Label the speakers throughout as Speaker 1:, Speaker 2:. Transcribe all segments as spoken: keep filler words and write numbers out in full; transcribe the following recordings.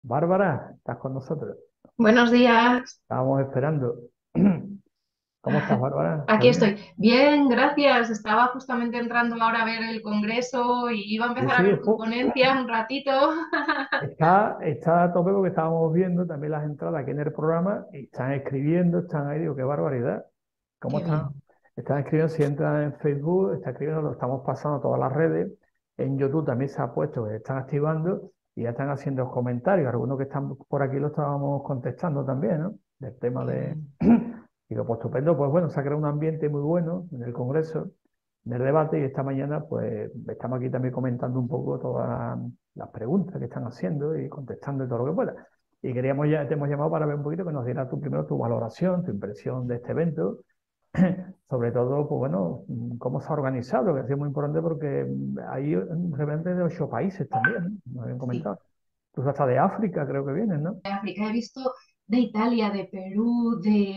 Speaker 1: Bárbara, estás con nosotros.
Speaker 2: Buenos días.
Speaker 1: Estábamos esperando. ¿Cómo estás, Bárbara? ¿Todo
Speaker 2: Aquí
Speaker 1: bien?
Speaker 2: estoy. Bien, gracias. Estaba justamente entrando ahora a ver el congreso y iba a
Speaker 1: Sí,
Speaker 2: empezar a
Speaker 1: sí,
Speaker 2: ver tu
Speaker 1: fu-
Speaker 2: ponencia un ratito.
Speaker 1: está, está a tope porque estábamos viendo también las entradas aquí en el programa y están escribiendo, están ahí, digo, qué barbaridad. ¿Cómo
Speaker 2: Qué
Speaker 1: están?
Speaker 2: bien.
Speaker 1: Están escribiendo, si entran en Facebook, está escribiendo, lo estamos pasando a todas las redes. En YouTube también se ha puesto que están activando y ya están haciendo comentarios. Algunos que están por aquí lo estábamos contestando también, ¿no? Del tema
Speaker 2: Qué
Speaker 1: de...
Speaker 2: bien.
Speaker 1: Digo, pues estupendo, pues bueno, se ha creado un ambiente muy bueno en el Congreso, en el debate, y esta mañana pues estamos aquí también comentando un poco todas las preguntas que están haciendo y contestando todo lo que pueda. Y queríamos ya, te hemos llamado para ver un poquito que nos dieras tú primero tu valoración, tu impresión de este evento, sobre todo, pues bueno, cómo se ha organizado, que ha sido muy importante porque hay representantes de ocho países también, ¿no? Nos habían
Speaker 2: Sí.
Speaker 1: comentado. Incluso hasta de África creo que vienen, ¿no?
Speaker 2: De África he visto de Italia, de Perú, de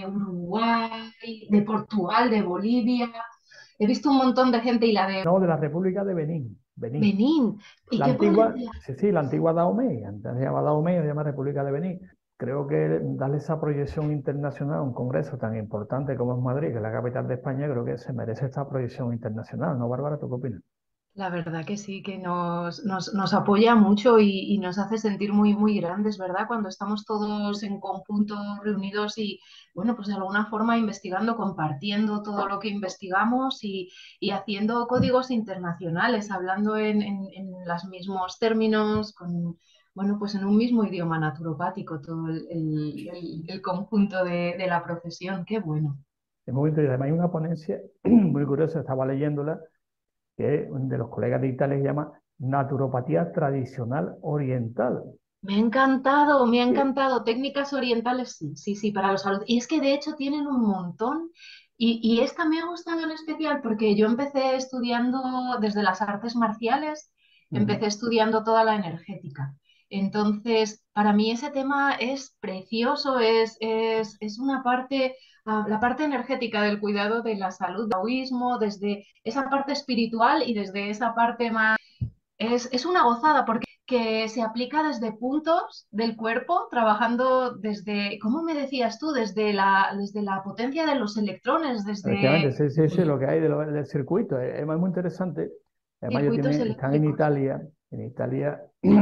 Speaker 2: Uruguay, de Portugal, de Bolivia. He visto un montón de gente y la de
Speaker 1: No, de la República de Benín, Benín.
Speaker 2: Benín. ¿Y
Speaker 1: La
Speaker 2: qué
Speaker 1: antigua,
Speaker 2: ponencia?
Speaker 1: sí, sí, la antigua Dahomey, antes se llamaba Dahomey, se llama República de Benín. Creo que darle esa proyección internacional a un congreso tan importante como es Madrid, que es la capital de España, creo que se merece esta proyección internacional, ¿no, Bárbara? ¿Tú qué opinas?
Speaker 2: La verdad que sí, que nos, nos, nos apoya mucho y, y nos hace sentir muy, muy grandes, ¿verdad? Cuando estamos todos en conjunto reunidos y, bueno, pues de alguna forma investigando, compartiendo todo lo que investigamos y, y haciendo códigos internacionales, hablando en, en, en los mismos términos, con, bueno, pues en un mismo idioma naturopático, todo el, el, el- el conjunto de, de la profesión. Qué bueno.
Speaker 1: Es muy interesante. Además, hay una ponencia muy curiosa, estaba leyéndola, que es de los colegas de Italia, que se llama Naturopatía Tradicional Oriental.
Speaker 2: Me ha encantado, me ha
Speaker 1: Que,
Speaker 2: encantado. Técnicas orientales, sí, sí, sí, para los salud. Y es que de hecho tienen un montón. Y, y esta me ha gustado en especial porque yo empecé estudiando desde las artes marciales, empecé
Speaker 1: ujú.
Speaker 2: estudiando toda la energética. Entonces, para mí ese tema es precioso, es, es, es una parte, ah, la parte energética del cuidado de la salud, del taoísmo, desde esa parte espiritual y desde esa parte más es, es una gozada porque que se aplica desde puntos del cuerpo, trabajando desde, ¿cómo me decías tú? Desde la, desde la potencia de los electrones,
Speaker 1: Efectivamente,
Speaker 2: desde
Speaker 1: sí, sí, sí, lo que hay de lo- del circuito. Es, es muy interesante. Además, ellos
Speaker 2: circuitos
Speaker 1: tienen, están en
Speaker 2: eléctricos.
Speaker 1: Italia, en Italia,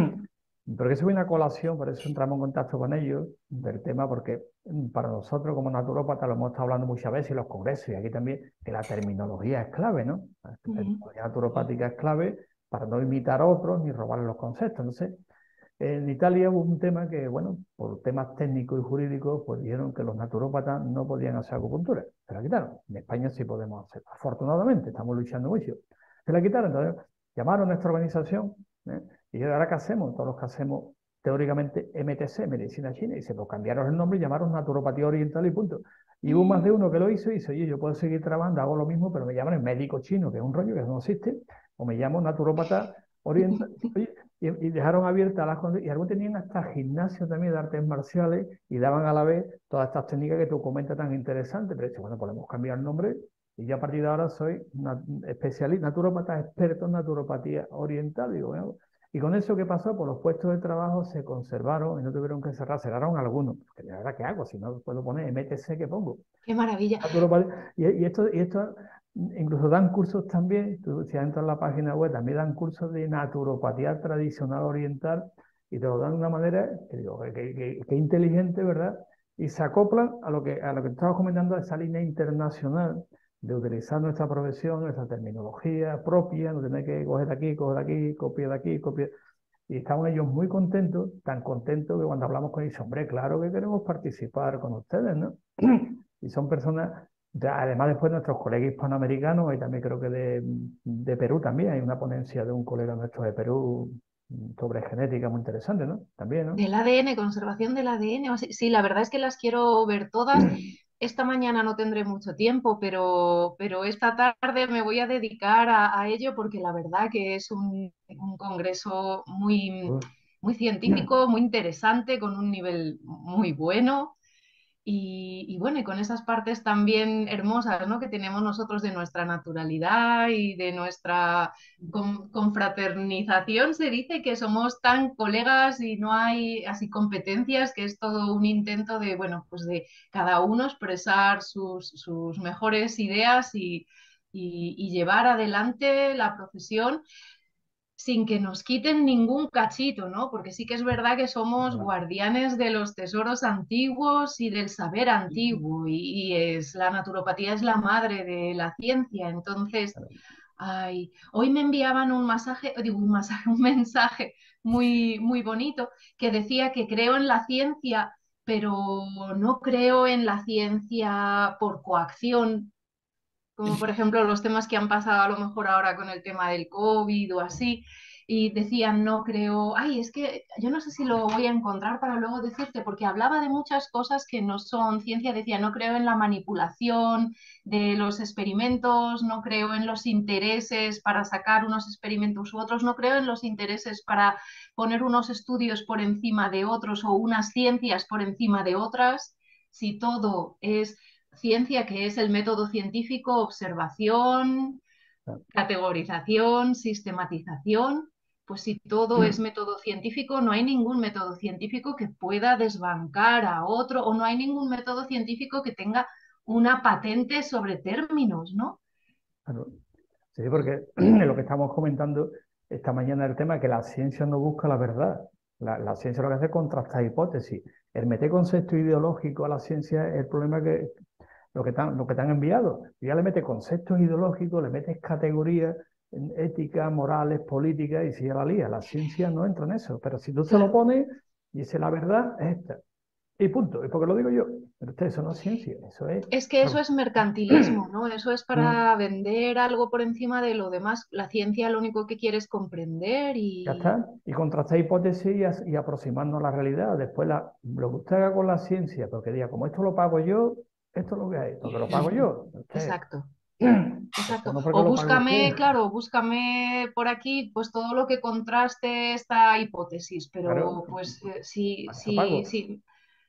Speaker 1: porque eso viene a colación, por eso entramos en contacto con ellos del tema, porque mm, para nosotros como naturópatas lo hemos estado hablando muchas veces en los congresos y aquí también, que la terminología es clave, ¿no? La
Speaker 2: Ujú.
Speaker 1: terminología naturopática es clave para no imitar a otros ni robarle los conceptos. Entonces, en Italia hubo un tema que, bueno, por temas técnicos y jurídicos, pues dijeron que los naturópatas no podían hacer acupuntura. Se la quitaron. En España sí podemos hacer. Afortunadamente, estamos luchando mucho. Se la quitaron. Entonces, llamaron a nuestra organización, ¿eh? Y dijeron, ¿ahora qué hacemos? Todos los que hacemos teóricamente M T C, Medicina China, y se pues cambiaron el nombre y llamaron Naturopatía Oriental y punto. Y hubo más de
Speaker 2: Mm.
Speaker 1: uno que lo hizo y dice, oye, yo puedo seguir trabajando, hago lo mismo, pero me llaman el médico chino, que es un rollo que no existe, o me llamo naturópata oriental. Oye, y, y dejaron abiertas las condiciones, y algunos tenían hasta gimnasio también de artes marciales y daban a la vez todas estas técnicas que tú comentas tan interesantes, pero dice, bueno, podemos cambiar el nombre y yo a partir de ahora soy una especialista, naturópata, experto en naturopatía oriental. Digo, bueno, y con eso que pasó, pues los puestos de trabajo se conservaron y no tuvieron que cerrar, cerraron algunos, porque la verdad, ¿qué hago? Si no puedo poner M T C, ¿qué pongo?
Speaker 2: Qué maravilla.
Speaker 1: Naturopatía. Y, y esto, y esto incluso dan cursos también, tú, si entras en la página web, también dan cursos de naturopatía tradicional oriental y te lo dan de una manera que digo, que, que, que- que inteligente, ¿verdad? Y se acoplan a lo que, a lo que estabas comentando, a esa línea internacional de utilizar nuestra profesión, nuestra terminología propia, no tener que coger de aquí, coger de aquí, copiar de aquí, copiar. Y estaban ellos muy contentos, tan contentos que cuando hablamos con ellos, hombre, claro que queremos participar con ustedes, ¿no? Y son personas, ya, además después nuestros colegas hispanoamericanos, y también creo que de, de Perú también, hay una ponencia de un colega nuestro de Perú mm, sobre genética muy interesante, ¿no? También, ¿no?
Speaker 2: Del A D N, conservación del A D N. O sea, sí, la verdad es que las quiero ver todas. Esta mañana no tendré mucho tiempo, pero, pero esta tarde me voy a dedicar a, a ello porque la verdad que es un, un congreso muy,
Speaker 1: Uf.
Speaker 2: muy científico, muy interesante, con un nivel muy bueno. Y, y bueno, y con esas partes también hermosas, ¿no? Que tenemos nosotros de nuestra naturalidad y de nuestra con- confraternización, se dice que somos tan colegas y no hay así competencias, que es todo un intento de, bueno, pues de cada uno expresar sus, sus mejores ideas y, y y llevar adelante la profesión sin que nos quiten ningún cachito, ¿no? Porque sí que es verdad que somos
Speaker 1: ¿verdad?
Speaker 2: guardianes de los tesoros antiguos y del saber antiguo, y, y es, la naturopatía es la madre de la ciencia. Entonces, ay, hoy me enviaban un masaje, digo, un masaje, un mensaje muy, muy bonito que decía que creo en la ciencia, pero no creo en la ciencia por coacción, como por ejemplo los temas que han pasado a lo mejor ahora con el tema del COVID o así, y decían, no creo, ay, es que yo no sé si lo voy a encontrar para luego decirte, porque hablaba de muchas cosas que no son ciencia, decía, no creo en la manipulación de los experimentos, no creo en los intereses para sacar unos experimentos u otros, no creo en los intereses para poner unos estudios por encima de otros o unas ciencias por encima de otras, si todo es ciencia, que es el método científico, observación, categorización, sistematización, pues si todo es método científico, no hay ningún método científico que pueda desbancar a otro, o no hay ningún método científico que tenga una patente sobre términos, ¿no?
Speaker 1: Claro. Sí, porque lo que estamos comentando esta mañana el tema es que la ciencia no busca la verdad. La, la ciencia lo que hace es contrastar hipótesis. El meter concepto ideológico a la ciencia es el problema que lo que te han, lo que te han enviado. Y ya le metes conceptos ideológicos, le metes categorías éticas, morales, políticas, y si ya la lía. La ciencia no entra en eso. Pero si tú se lo
Speaker 2: Claro.
Speaker 1: pones, dice la verdad es esta. Y punto. Y porque lo digo yo. Pero usted, eso no es ciencia, eso es.
Speaker 2: Es que eso es mercantilismo, ¿no? Eso es
Speaker 1: Mm,
Speaker 2: para vender algo por encima de lo demás. La ciencia lo único que quiere es comprender
Speaker 1: ya
Speaker 2: y...
Speaker 1: está. Y contrastar hipótesis y, as- y aproximarnos a la realidad. Después, la, lo que usted haga con la ciencia, porque diga, como esto lo pago yo, esto es lo que hay, porque lo pago yo. Usted,
Speaker 2: Exacto.
Speaker 1: esto
Speaker 2: Exacto.
Speaker 1: no porque
Speaker 2: O
Speaker 1: lo pague usted.
Speaker 2: búscame, claro, búscame por aquí, pues todo lo que contraste esta hipótesis,
Speaker 1: Claro,
Speaker 2: pero pues eh, sí,
Speaker 1: para eso
Speaker 2: sí,
Speaker 1: pago.
Speaker 2: sí,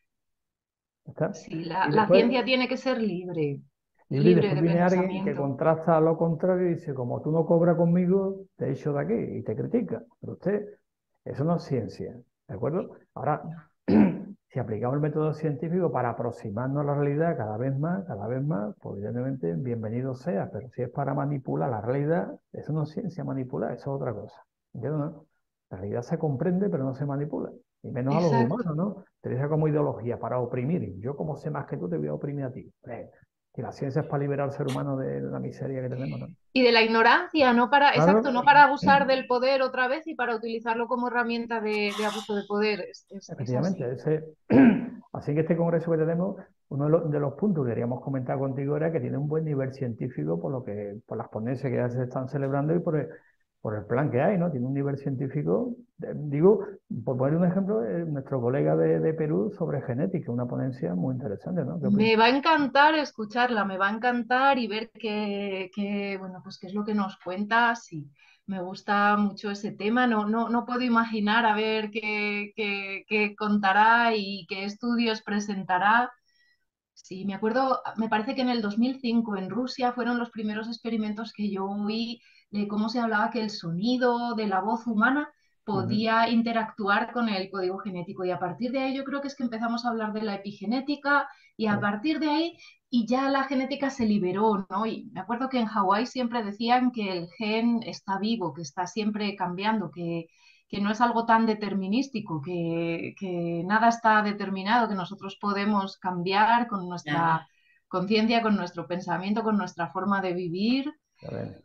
Speaker 1: Ya está.
Speaker 2: sí, la,
Speaker 1: Y
Speaker 2: la
Speaker 1: después,
Speaker 2: ciencia tiene que ser libre,
Speaker 1: y y
Speaker 2: libre
Speaker 1: después
Speaker 2: de
Speaker 1: viene alguien que
Speaker 2: pensamiento.
Speaker 1: contrasta lo contrario y dice, como tú no cobras conmigo, te echo de aquí y te critica. Pero usted, eso no es ciencia, ¿de acuerdo? Ahora, si aplicamos el método científico para aproximarnos a la realidad cada vez más, cada vez más, pues evidentemente bienvenido sea, pero si es para manipular la realidad, eso no es ciencia manipular, eso es otra cosa. ¿Entiendes, no? La realidad se comprende, pero no se manipula, y menos a los
Speaker 2: Exacto.
Speaker 1: humanos, ¿no? Te utiliza como ideología para oprimir. Yo, como sé más que tú, te voy a oprimir a ti. Eh, y la ciencia es para liberar al ser humano de la miseria que tenemos, ¿no?
Speaker 2: Y de la ignorancia, no para, exacto,
Speaker 1: Claro,
Speaker 2: no para abusar del poder otra vez y para utilizarlo como herramienta de, de abuso de poder. Es, es, es
Speaker 1: efectivamente.
Speaker 2: así.
Speaker 1: Ese, así que este congreso que tenemos, uno de los, de los puntos que queríamos comentar contigo era que tiene un buen nivel científico por lo que, por las ponencias que ya se están celebrando y por el, por el plan que hay, ¿no? Tiene un nivel científico, eh, digo, por poner un ejemplo, eh, nuestro colega de, de Perú sobre genética, una ponencia muy interesante, ¿no? ¿Qué opinas?
Speaker 2: Me va a encantar escucharla, me va a encantar y ver qué, qué, bueno, pues qué es lo que nos cuenta. Sí, me gusta mucho ese tema. No, no, no puedo imaginar a ver qué, qué, qué contará y qué estudios presentará. Sí, me acuerdo, me parece que en el dos mil cinco en Rusia fueron los primeros experimentos que yo oí de cómo se hablaba que el sonido de la voz humana
Speaker 1: Ujú,
Speaker 2: podía interactuar con el código genético. Y a partir de ahí yo creo que es que empezamos a hablar de la epigenética y a
Speaker 1: claro.
Speaker 2: partir de ahí y ya la genética se liberó, ¿no? Y me acuerdo que en Hawái siempre decían que el gen está vivo, que está siempre cambiando, que que no es algo tan determinístico, que, que, nada está determinado, que nosotros podemos cambiar con nuestra conciencia, con nuestro pensamiento, con nuestra forma de vivir.
Speaker 1: A ver,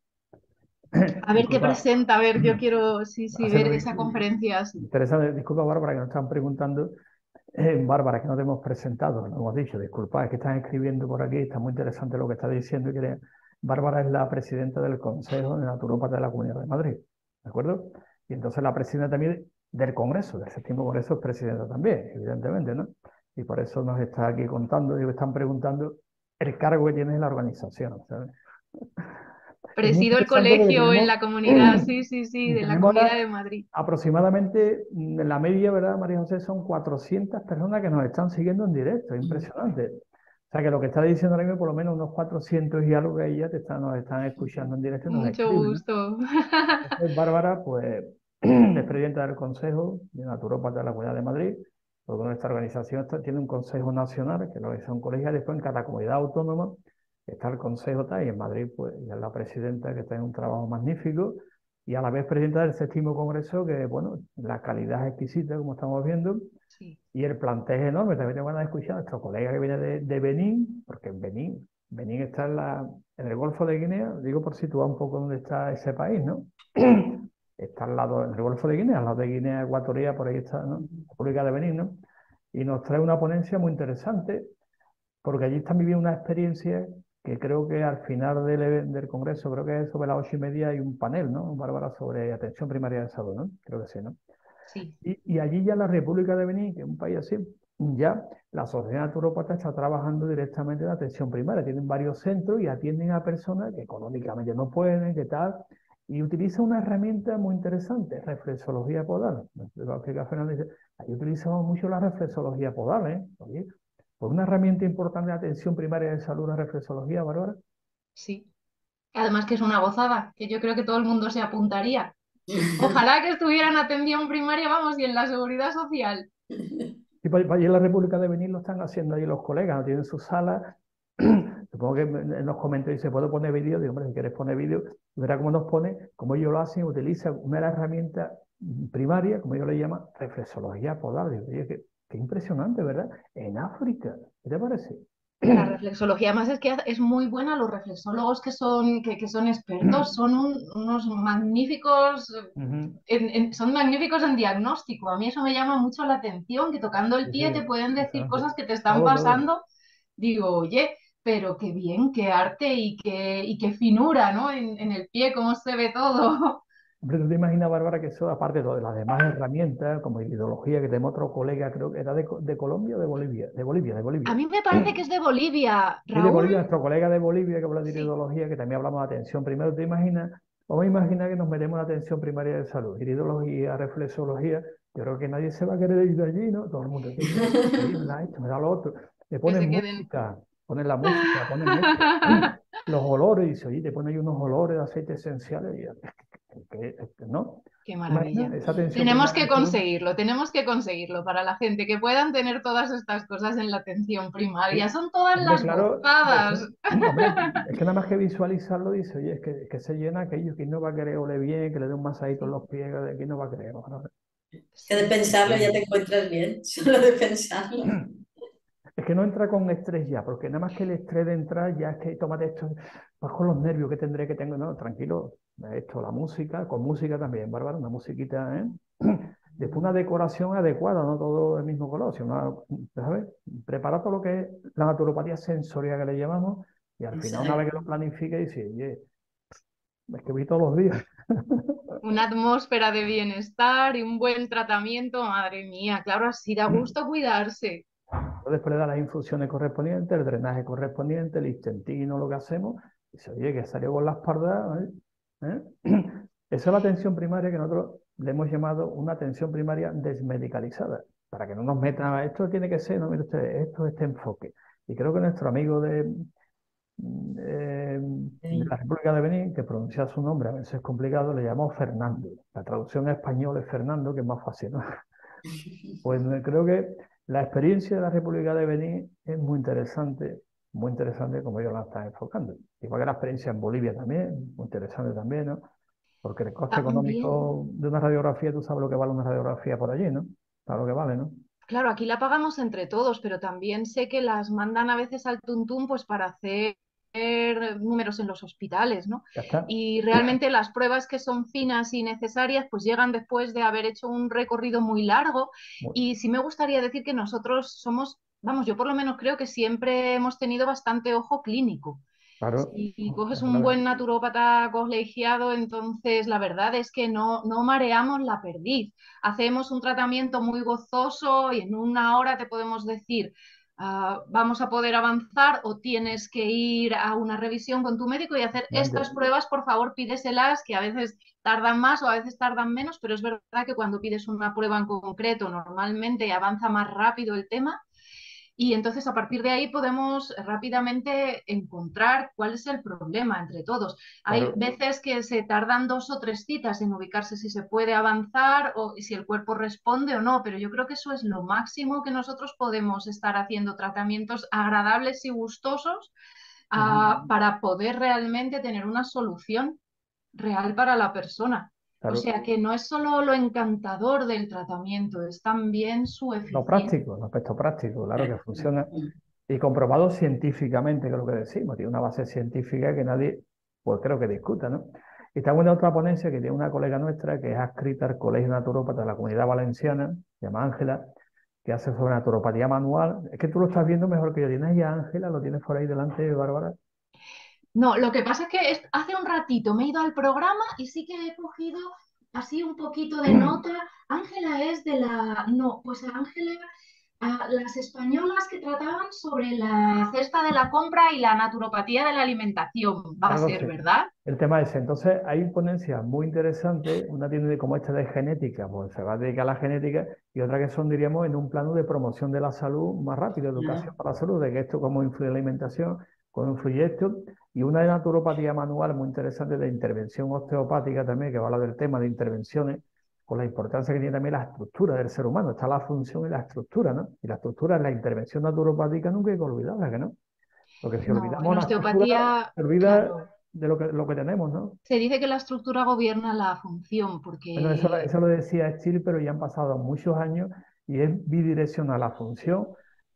Speaker 2: A ver qué
Speaker 1: disculpa.
Speaker 2: presenta, a ver, yo quiero, sí, sí, ver
Speaker 1: Hacerlo
Speaker 2: esa conferencia. Sí.
Speaker 1: interesante. Disculpa, Bárbara, que nos están preguntando. Eh, Bárbara, que no te hemos presentado, no hemos dicho, disculpa, es que están escribiendo por aquí, está muy interesante lo que está diciendo. Y que Bárbara es la presidenta del Consejo de Naturópatas de la Comunidad de Madrid, ¿de acuerdo? Y entonces la presidenta también del Congreso, del séptimo Congreso, es presidenta también, evidentemente, ¿no? Y por eso nos está aquí contando y me están preguntando el cargo que tiene en la organización, ¿sabes? Es muy
Speaker 2: Presido el
Speaker 1: interesante porque
Speaker 2: colegio en
Speaker 1: tenemos,
Speaker 2: la comunidad, sí, sí, sí, de la
Speaker 1: tenemos
Speaker 2: Comunidad
Speaker 1: ahora
Speaker 2: de Madrid.
Speaker 1: aproximadamente, mm, en la media, ¿verdad, María José? Son cuatrocientas personas que nos están siguiendo en directo, es impresionante. O sea que lo que está diciendo ahora mismo, por lo menos unos cuatrocientos y algo que ya te están, nos están escuchando en directo y nos
Speaker 2: Mucho
Speaker 1: escriben, ¿no?
Speaker 2: gusto.
Speaker 1: Entonces, Bárbara, pues, es presidenta del Consejo de Naturópatas de la Comunidad de Madrid, porque nuestra organización está- tiene un Consejo Nacional, que es la organización colegial, después en cada comunidad autónoma está el Consejo tal, y en Madrid, pues, ella es la presidenta, que está en un trabajo magnífico, y a la vez presidenta del séptimo Congreso, que, bueno, la calidad es exquisita, como estamos viendo,
Speaker 2: Sí,
Speaker 1: y el plantel es enorme. También tengo ganas de escuchar a nuestro colega que viene de, de Benín, porque en Benín, Benín está en, la, en el Golfo de Guinea, digo por situar un poco dónde está ese país, ¿no? Está al lado, en el Golfo de Guinea, al lado de Guinea Ecuatorial, por ahí está, ¿no? República de Benín, ¿no? Y nos trae una ponencia muy interesante, porque allí están viviendo una experiencia que creo que al final del, e- del Congreso, creo que es sobre las ocho y media, hay un panel, ¿no, Bárbara, sobre atención primaria de salud, ¿no? Creo que sí, ¿no?
Speaker 2: sí.
Speaker 1: Y, y allí ya la República de Benín, que es un país así, ya la Sociedad Naturópata está trabajando directamente en atención primaria. Tienen varios centros y atienden a personas que económicamente no pueden, que tal, y utiliza una herramienta muy interesante, reflexología podal. Lo va a explicar Fernando, dice, ahí utilizamos mucho la reflexología podal, ¿eh? Oye, pues una herramienta importante de atención primaria de salud, la reflexología, Bárbara.
Speaker 2: Sí. Además que es una gozada, que yo creo que todo el mundo se apuntaría. Ojalá que estuviera en atención primaria, vamos, y en la seguridad social.
Speaker 1: Y para, para allí en la República de Benín lo están haciendo ahí los colegas, ¿no? Tienen sus salas. Supongo que en los comentarios se puede poner vídeo. Digo, hombre, si quieres poner vídeo, verá cómo nos pone, como ellos lo hacen, utilizan una de las herramientas primarias, como ellos le llaman, reflexología podal. Digo, oye, qué, qué impresionante, ¿verdad? En África, ¿qué te parece?
Speaker 2: La reflexología más es que es muy buena, los reflexólogos que son, que, que son expertos son un- unos magníficos,
Speaker 1: Ujú.
Speaker 2: en- en- son magníficos en diagnóstico. A mí eso me llama mucho la atención, que tocando el
Speaker 1: Sí,
Speaker 2: pie
Speaker 1: sí,
Speaker 2: te pueden decir
Speaker 1: impresionante.
Speaker 2: cosas que te están
Speaker 1: Todo, todo.
Speaker 2: pasando. Digo, oye, pero qué bien, qué arte y qué, y qué finura, ¿no? En, en el pie, cómo se ve todo.
Speaker 1: Hombre, tú te imaginas, Bárbara, que eso, aparte de, todo, de las demás herramientas, como ideología, que tenemos otro colega, creo que era de, Co- de Colombia o de Bolivia, de Bolivia, de
Speaker 2: A
Speaker 1: Bolivia.
Speaker 2: mí me parece que es de Bolivia,
Speaker 1: Sí, de
Speaker 2: Raúl.
Speaker 1: Bolivia, nuestro colega de Bolivia que habla de
Speaker 2: Sí,
Speaker 1: iridología, que también hablamos de atención. Primero, ¿te imaginas? Vamos a imaginar que nos metemos en atención primaria de salud, iridología, reflexología. Yo creo que nadie se va a querer ir de allí, ¿no? Todo el mundo dice, "Sí, me da esto, me da lo otro". Le
Speaker 2: que
Speaker 1: ponen
Speaker 2: se queden.
Speaker 1: música, ponen la música, ponen esto, los olores, dice, oye, te ponen ahí unos olores de aceites esenciales, y, que- que- que- ¿no?
Speaker 2: Qué
Speaker 1: ¿Te imaginas?
Speaker 2: maravilla.
Speaker 1: Esa atención
Speaker 2: Tenemos
Speaker 1: primaria
Speaker 2: que
Speaker 1: de salud.
Speaker 2: conseguirlo, tenemos que conseguirlo para la gente, que puedan tener todas estas cosas en la atención primaria.
Speaker 1: Sí.
Speaker 2: Son todas
Speaker 1: Hombre,
Speaker 2: las
Speaker 1: claro,
Speaker 2: gozadas.
Speaker 1: eso- hombre, es que nada más que visualizarlo dice, oye, es que, es que se llena aquello, que no va a querer oler bien, que le dé un masajito en
Speaker 2: Sí,
Speaker 1: los pies, de que no va a querer. ¿No?
Speaker 3: Que de
Speaker 2: sí, sí,
Speaker 3: pensarlo ya
Speaker 2: sí.
Speaker 3: te encuentras bien, solo de pensarlo.
Speaker 1: Es que no entra con estrés ya, porque nada más que el estrés de entrar ya es que tómate esto, vas con los nervios que tendré que tengo, no, tranquilo, esto, la música, con música también, Bárbara, una musiquita, ¿eh? Después una decoración adecuada, no todo el mismo color, sino una, ¿sabes? Prepara todo lo que es la naturopatía sensorial que le llamamos, y al final una vez que
Speaker 3: Exacto.
Speaker 1: lo planifique, dice, oye, es que voy todos los días.
Speaker 2: Una atmósfera de bienestar y un buen tratamiento, madre mía, claro, así da gusto cuidarse.
Speaker 1: Después le da las infusiones correspondientes, el drenaje correspondiente, el intestino, lo que hacemos. Y dice, oye, que salió con la espalda. ¿Eh? ¿Eh? Esa es la atención primaria que nosotros le hemos llamado una atención primaria desmedicalizada. Para que no nos metan a esto, tiene que ser, no, mire usted, esto es este enfoque. Y creo que nuestro amigo de, mm, eh, de la
Speaker 3: Sí.
Speaker 1: República de Benín, que pronuncia su nombre, a veces es complicado, le llamó Fernando. La traducción en español es Fernando, que es más fácil, ¿no? Pues eh, creo que la experiencia de la República de Benín es muy interesante, muy interesante como ellos la están enfocando. Igual que la experiencia en Bolivia también, muy interesante también, ¿no? Porque el coste
Speaker 2: También,
Speaker 1: económico de una radiografía, tú sabes lo que vale una radiografía por allí, ¿no? Sabes lo que vale, ¿no?
Speaker 2: claro, aquí la pagamos entre todos, pero también sé que las mandan a veces al tuntún pues para hacer números en los hospitales, ¿no?
Speaker 1: Ya está.
Speaker 2: Y realmente las pruebas que son finas y necesarias pues llegan después de haber hecho un recorrido muy largo.
Speaker 1: Muy-
Speaker 2: Y sí me gustaría decir que nosotros somos, vamos, yo por lo menos creo que siempre hemos tenido bastante ojo clínico.
Speaker 1: claro.
Speaker 2: Si coges
Speaker 1: Es la
Speaker 2: un
Speaker 1: verdad.
Speaker 2: buen naturópata colegiado, entonces la verdad es que no, no mareamos la perdiz. Hacemos un tratamiento muy gozoso y en una hora te podemos decir, ah, vamos a poder avanzar o tienes que ir a una revisión con tu médico y hacer estas
Speaker 1: Efectivamente.
Speaker 2: pruebas, por favor, pídeselas, que a veces tardan más o a veces tardan menos, pero es verdad que cuando pides una prueba en concreto, normalmente avanza más rápido el tema. Y entonces a partir de ahí podemos rápidamente encontrar cuál es el problema entre todos. Hay
Speaker 1: Claro,
Speaker 2: veces que se tardan dos o tres citas en ubicarse si se puede avanzar o si el cuerpo responde o no, pero yo creo que eso es lo máximo que nosotros podemos estar haciendo, tratamientos agradables y gustosos uh,
Speaker 1: ujú,
Speaker 2: para poder realmente tener una solución real para la persona. O
Speaker 1: claro.
Speaker 2: sea que no es solo lo encantador del tratamiento, es también su
Speaker 1: Lo
Speaker 2: eficiencia.
Speaker 1: práctico, el aspecto práctico, claro que funciona.
Speaker 3: Mm.
Speaker 1: Y comprobado científicamente, que es lo que decimos, tiene una base científica que nadie, pues creo que discuta, ¿no? Y estamos en otra ponencia que tiene una colega nuestra que es adscrita al Colegio Naturópata de la Comunidad Valenciana, se llama Ángela, que hace sobre naturopatía manual. Es que tú lo estás viendo mejor que yo. ¿Tienes ya Ángela? ¿Lo tienes por ahí delante, Bárbara?
Speaker 2: No, lo que pasa es que es- hace un ratito me he ido al programa y sí que he cogido así un poquito de nota. Ángela es de la... No, pues Ángela, ah, las españolas que trataban sobre la cesta de la compra y la naturopatía de la alimentación, va a
Speaker 1: Algo
Speaker 2: ser,
Speaker 1: así.
Speaker 2: ¿verdad?
Speaker 1: El tema es, entonces hay ponencias muy interesantes, una tiene como esta de genética, pues se va a dedicar a la genética, y otra que son, diríamos, en un plano de promoción de la salud más rápido, educación
Speaker 3: Ah,
Speaker 1: para la salud, de que esto cómo influye la alimentación, cómo influye esto, y una de naturopatía manual muy interesante de intervención osteopática también, que va a hablar del tema de intervenciones, con la importancia que tiene también la estructura del ser humano, está la función y la estructura, ¿no? Y la estructura, la intervención naturopática nunca hay que olvidarla, ¿que no? Porque si
Speaker 2: No, en
Speaker 1: olvidamos la estructura,
Speaker 2: osteopatía,
Speaker 1: se olvida
Speaker 2: claro,
Speaker 1: de lo que, lo que tenemos, ¿no?
Speaker 2: se dice que la estructura gobierna la función,
Speaker 1: Bueno, eso, lo-
Speaker 2: porque
Speaker 1: eso lo decía Steele, pero ya han pasado muchos años y es bidireccional la función,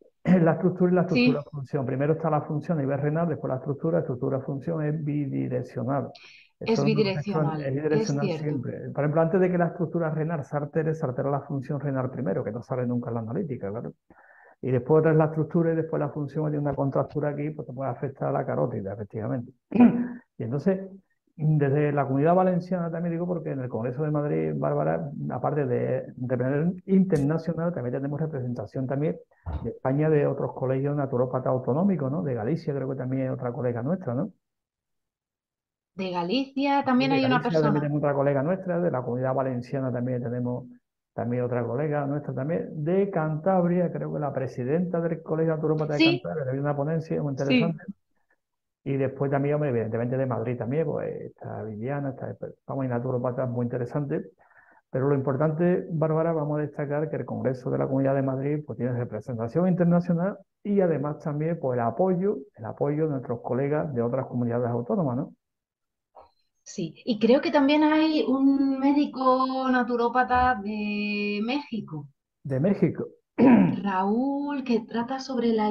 Speaker 1: la estructura y la
Speaker 2: sí,
Speaker 1: estructura-función. Primero está la función a nivel renal, después la estructura, estructura-función es bidireccional.
Speaker 2: es
Speaker 1: Eso no- esto es
Speaker 2: bidireccional, es
Speaker 1: bidireccional
Speaker 2: cierto.
Speaker 1: siempre. Por ejemplo, antes de que la estructura renal se altere, se altera la función renal primero, que no sale nunca en la analítica, claro. Y después otra es la estructura y después la función tiene una contractura aquí, pues te puede afectar a la carótida, efectivamente. Y entonces, desde la Comunidad Valenciana también digo, porque en el Congreso de Madrid, Bárbara, aparte de, de manera internacional, también tenemos representación también de España de otros colegios naturópatas autonómicos, ¿no? De Galicia, creo que también hay otra colega nuestra, ¿no?
Speaker 2: De Galicia
Speaker 1: Y
Speaker 2: también
Speaker 1: de
Speaker 2: hay una
Speaker 1: Galicia también
Speaker 2: persona.
Speaker 1: tenemos otra colega nuestra, de la Comunidad Valenciana también tenemos también otra colega nuestra también, de Cantabria, creo que la presidenta del Colegio Naturópata de
Speaker 2: Sí,
Speaker 1: Cantabria, había una ponencia muy
Speaker 2: sí.
Speaker 1: interesante. Y después también, hombre, evidentemente de Madrid también, pues está Viviana, está, pues, vamos, hay naturópatas muy interesantes. Pero lo importante, Bárbara, vamos a destacar que el Congreso de la Comunidad de Madrid pues, tiene representación internacional y además también pues, el apoyo, el apoyo de nuestros colegas de otras comunidades autónomas, ¿no?
Speaker 2: Sí, y creo que también hay un médico naturópata de México,
Speaker 1: De México.
Speaker 2: Raúl, que trata sobre la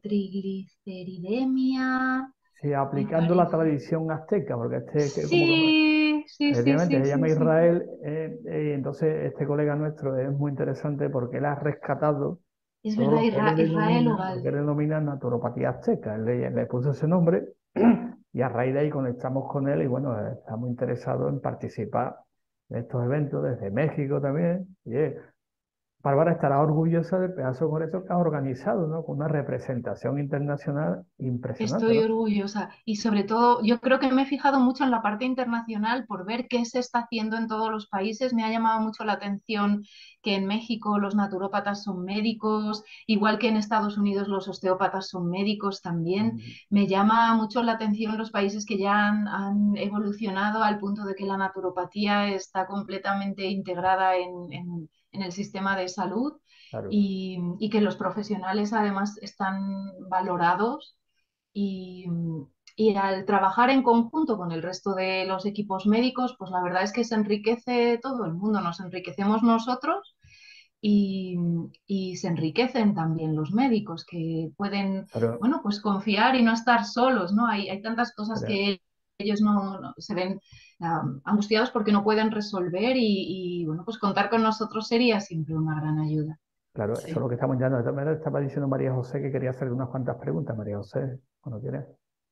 Speaker 2: hipertrigliceridemia,
Speaker 1: Sí,
Speaker 2: me
Speaker 1: aplicando la
Speaker 2: parece.
Speaker 1: tradición azteca, porque este, que como que
Speaker 2: Sí, sí, sí,
Speaker 1: efectivamente,
Speaker 2: sí,
Speaker 1: se llama
Speaker 2: sí, sí.
Speaker 1: Israel, eh, eh, y entonces este colega nuestro es muy interesante porque él ha rescatado
Speaker 2: Es
Speaker 1: todo
Speaker 2: verdad,
Speaker 1: lo que él
Speaker 2: Isra- Israel
Speaker 1: denomina, lo que
Speaker 2: Ugal.
Speaker 1: él denomina naturopatía azteca. Él le, le puso ese nombre y a raíz de ahí conectamos con él y bueno, eh, estamos interesados en participar en estos eventos desde México también. Y eh, Bárbara estará orgullosa del pedazo de congreso que ha organizado, ¿no? Con una representación internacional impresionante,
Speaker 2: Estoy
Speaker 1: ¿no?
Speaker 2: orgullosa y sobre todo yo creo que me he fijado mucho en la parte internacional por ver qué se está haciendo en todos los países. Me ha llamado mucho la atención que en México los naturópatas son médicos, igual que en Estados Unidos los osteópatas son médicos también.
Speaker 1: Mm,
Speaker 2: Me llama mucho la atención los países que ya han, han evolucionado al punto de que la naturopatía está completamente integrada en, en- en el sistema de salud
Speaker 1: claro.
Speaker 2: y, y que los profesionales además están valorados y, y al trabajar en conjunto con el resto de los equipos médicos, pues la verdad es que se enriquece todo el mundo, nos enriquecemos nosotros y, y se enriquecen también los médicos que pueden,
Speaker 1: Pero,
Speaker 2: bueno, pues confiar y no estar solos, ¿no? Hay, hay tantas cosas
Speaker 1: pero,
Speaker 2: que ellos no, no- se ven um, angustiados porque no pueden resolver y, y, bueno, pues contar con nosotros sería siempre una gran ayuda.
Speaker 1: claro, eso es lo
Speaker 3: sí.
Speaker 1: que estamos ya. De todas maneras, estaba diciendo María José que quería hacer unas cuantas preguntas. María José, cuando quieras.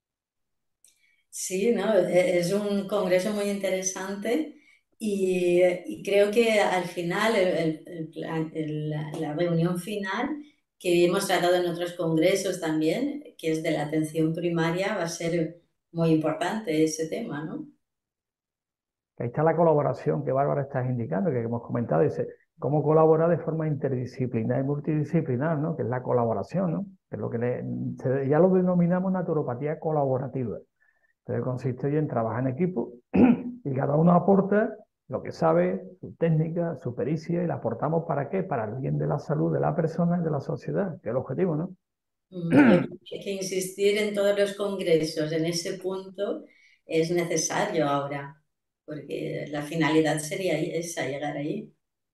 Speaker 3: Sí, ¿no? E- Es un congreso muy interesante y, y creo que al final, el- el- el plan- el- la, la reunión final que hemos tratado en otros congresos también, que es de la atención primaria, va a ser muy importante ese tema, ¿no?
Speaker 1: Que ahí está la colaboración que Bárbara estás indicando, que hemos comentado, dice, cómo colaborar de forma interdisciplinar y multidisciplinar, ¿no? Que es la colaboración, ¿no? Que es lo que le- se- ya lo denominamos naturopatía colaborativa. Entonces consiste hoy en trabajar en equipo y cada uno aporta lo que sabe, su técnica, su pericia, y la aportamos ¿para qué? Para el bien de la salud de la persona y de la sociedad, que es el objetivo, ¿no?
Speaker 3: Mm, Yo creo que hay que insistir en todos los congresos, en ese punto es necesario ahora, porque la finalidad sería esa, llegar ahí.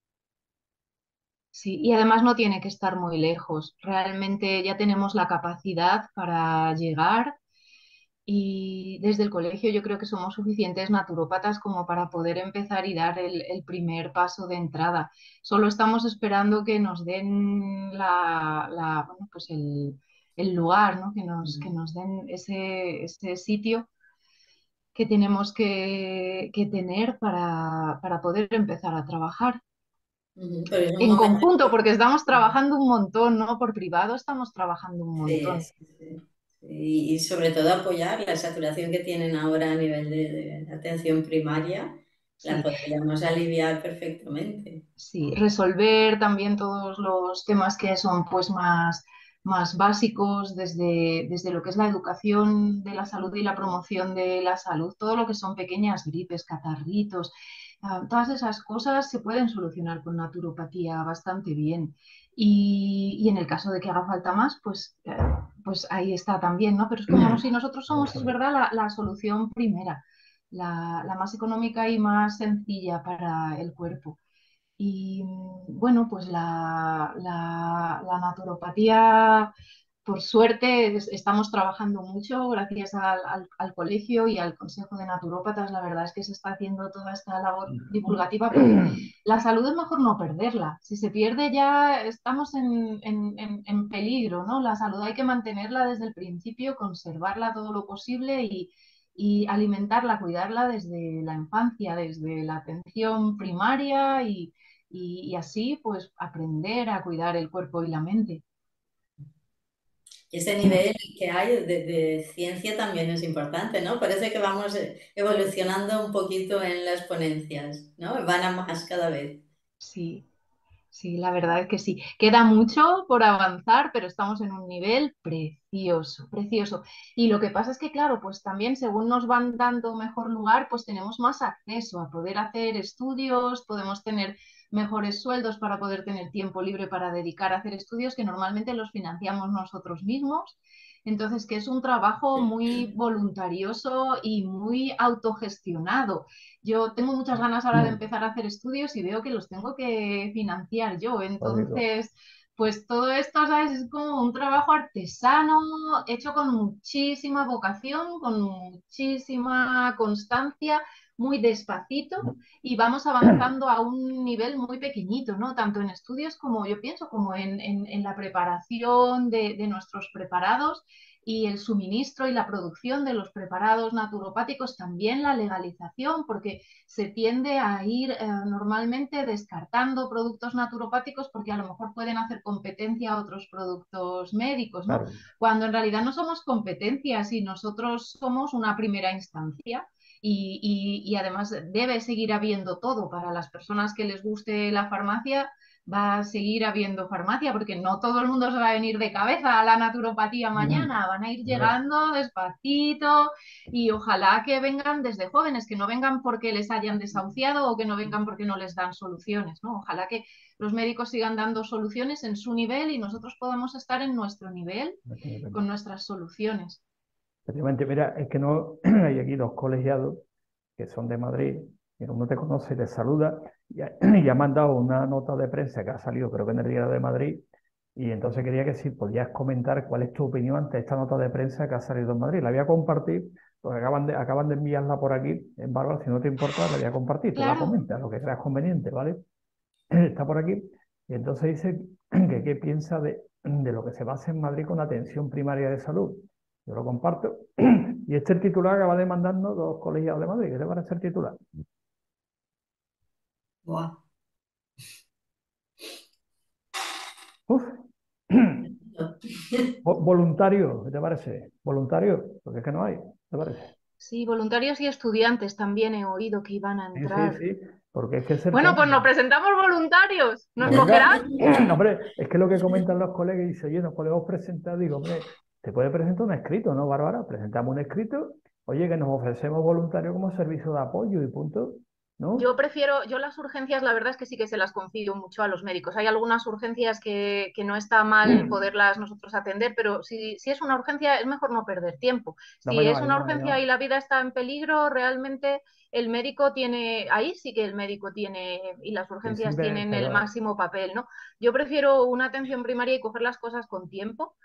Speaker 2: Sí, y además no tiene que estar muy lejos. Realmente ya tenemos la capacidad para llegar y desde el colegio yo creo que somos suficientes naturópatas como para poder empezar y dar el, el primer paso de entrada. Solo estamos esperando que nos den la, la- bueno, pues el, el lugar, ¿no? Que nos, que nos den ese, ese sitio que tenemos que, que tener para, para poder empezar a trabajar.
Speaker 3: Ujú, pero es un
Speaker 2: En
Speaker 3: momento.
Speaker 2: conjunto, porque estamos trabajando un montón, ¿no? Por privado estamos trabajando un
Speaker 3: Sí,
Speaker 2: montón.
Speaker 3: sí, sí. Y, y sobre todo apoyar la saturación que tienen ahora a nivel de, de atención primaria, la
Speaker 2: Sí,
Speaker 3: podríamos aliviar perfectamente.
Speaker 2: sí, resolver también todos los temas que son pues más, más básicos desde, desde lo que es la educación de la salud y la promoción de la salud, todo lo que son pequeñas gripes, catarritos, ah, todas esas cosas se pueden solucionar con naturopatía bastante bien. Y, y en el caso de que haga falta más, pues, eh, pues ahí está también, ¿no? Pero es como si nosotros somos, es
Speaker 1: Eso es.
Speaker 2: verdad, la, la solución primera, la, la más económica y más sencilla para el cuerpo. Y mm, bueno, pues la, la- la naturopatía, por suerte, es- estamos trabajando mucho gracias al, al- al colegio y al Consejo de Naturópatas. La verdad es que se está haciendo toda esta labor divulgativa porque la salud es mejor no perderla. Si se pierde ya estamos en, en- en- en peligro, ¿no? La salud hay que mantenerla desde el principio, conservarla todo lo posible y, y alimentarla, cuidarla desde la infancia, desde la atención primaria y y, y así pues aprender a cuidar el cuerpo y la mente.
Speaker 3: Y ese nivel que hay de, de ciencia también es importante, ¿no? Parece que vamos eh, evolucionando un poquito en las ponencias, ¿no? Van a más cada vez.
Speaker 2: Sí, sí, la verdad es que sí. Queda mucho por avanzar, pero estamos en un nivel precioso, precioso. Y lo que pasa es que, claro, pues también según nos van dando mejor lugar, pues tenemos más acceso a poder hacer estudios, podemos tener mejores sueldos para poder tener tiempo libre para dedicar a hacer estudios que normalmente los financiamos nosotros mismos. Entonces, que es un trabajo muy voluntarioso y muy autogestionado. Yo tengo muchas ganas ahora de empezar a hacer estudios y veo que los tengo que financiar yo.
Speaker 1: Lógico.
Speaker 2: Entonces, pues todo esto, ¿sabes? Es como un trabajo artesano, hecho con muchísima vocación, con muchísima constancia, muy despacito y vamos avanzando a un nivel muy pequeñito, ¿no? Tanto en estudios como yo pienso, como en, en, en la preparación de, de nuestros preparados y el suministro y la producción de los preparados naturopáticos, también la legalización, porque se tiende a ir eh, normalmente descartando productos naturopáticos porque a lo mejor pueden hacer competencia a otros productos médicos, ¿no?
Speaker 1: Claro.
Speaker 2: Cuando en realidad no somos competencias y nosotros somos una primera instancia. Y, y, y además debe seguir habiendo todo para las personas que les guste la farmacia, va a seguir habiendo farmacia, porque no todo el mundo se va a venir de cabeza a la naturopatía mañana, van a ir
Speaker 1: Hombre,
Speaker 2: llegando despacito y ojalá que vengan desde jóvenes, que no vengan porque les hayan desahuciado o que no vengan porque no les dan soluciones, ¿no? Ojalá que los médicos sigan dando soluciones en su nivel y nosotros podamos estar en nuestro nivel con nuestras soluciones.
Speaker 1: efectivamente, mira, es que no hay aquí dos colegiados que son de Madrid, y uno te conoce y te saluda, y ha, y ha mandado una nota de prensa que ha salido, creo que en el Diario de Madrid, y entonces quería que si podías comentar cuál es tu opinión ante esta nota de prensa que ha salido en Madrid. La voy a compartir, porque acaban de, acaban de enviarla por aquí, en Bárbara, si no te importa, la voy a compartir, tú la
Speaker 2: Claro,
Speaker 1: comentas, lo que creas conveniente, ¿vale? Está por aquí, y entonces dice que qué piensa de, de lo que se basa en Madrid con la atención primaria de salud. Yo lo comparto. Y este es el titular que va demandando dos colegiados de Madrid. ¿Qué te parece el titular?
Speaker 3: Buah.
Speaker 1: Uf. Voluntario, ¿qué te parece? Voluntario, porque es que no hay, ¿te parece?
Speaker 2: Sí, voluntarios y estudiantes también he oído que iban a
Speaker 1: Sí, sí,
Speaker 2: entrar.
Speaker 1: sí, porque es que ser
Speaker 2: Bueno, pues nos
Speaker 1: cómodo.
Speaker 2: presentamos voluntarios. ¿Nos
Speaker 1: Pues venga,
Speaker 2: cogerán?
Speaker 1: no, hombre, es que lo que comentan los colegas y dice, oye, nos podemos presentar, digo, hombre, te puede presentar un escrito, ¿no, Bárbara? Presentamos un escrito, oye, que nos ofrecemos voluntarios como servicio de apoyo y punto, ¿no?
Speaker 2: Yo prefiero, yo las urgencias, la verdad es que sí que se las confío mucho a los médicos. Hay algunas urgencias que, que no está mal poderlas nosotros atender, pero si, si es una urgencia es mejor no perder tiempo.
Speaker 1: No,
Speaker 2: Si
Speaker 1: hombre, no
Speaker 2: es
Speaker 1: hay,
Speaker 2: una
Speaker 1: no hay,
Speaker 2: urgencia y
Speaker 1: no.
Speaker 2: la vida está en peligro, realmente el médico tiene, ahí sí que el médico tiene, y las
Speaker 1: Sí, sí,
Speaker 2: urgencias
Speaker 1: pe-
Speaker 2: tienen el
Speaker 1: pero,
Speaker 2: máximo papel, ¿no? Yo prefiero una atención primaria y coger las cosas con tiempo.